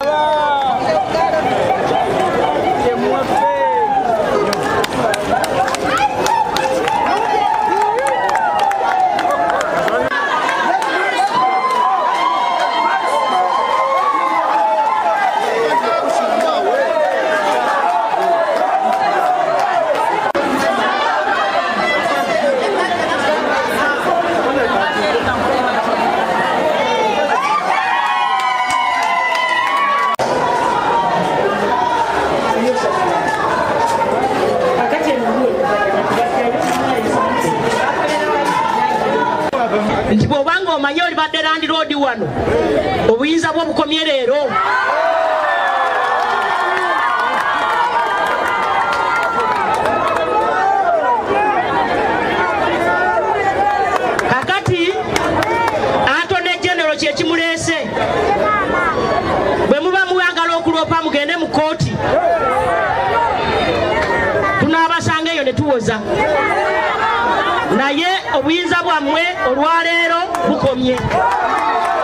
landlord wano obuyinza bwo bukomye leero kakati Attorney General kye kimulese bwe muba muyagala okulopa mugende mu kooti tunaabasanga eyo ne tuwoza naye obuyinza bwammwe olwaleero bukomye.